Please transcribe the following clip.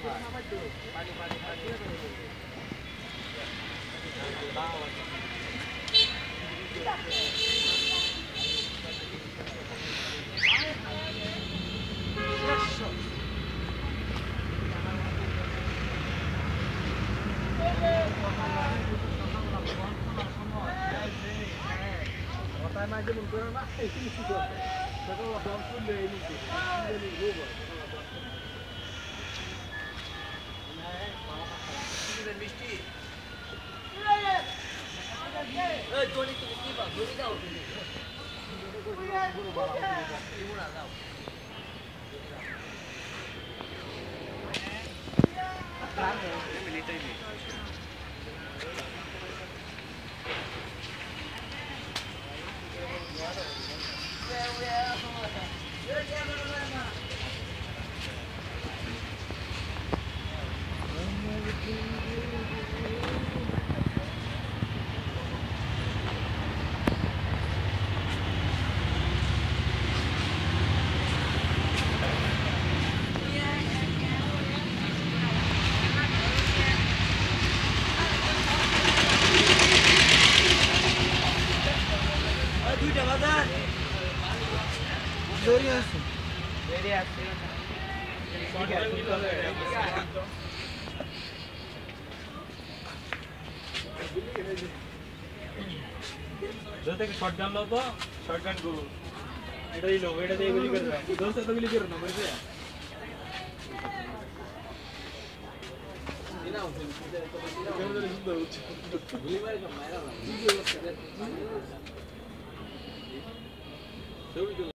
shotgun लो तो shotgun को এটা দিলো এটা দিয়ে গুলি করবে দোস্ত তো গুলি করো না বুঝলে দিনা ওখানে গুলি মারি তো মারা না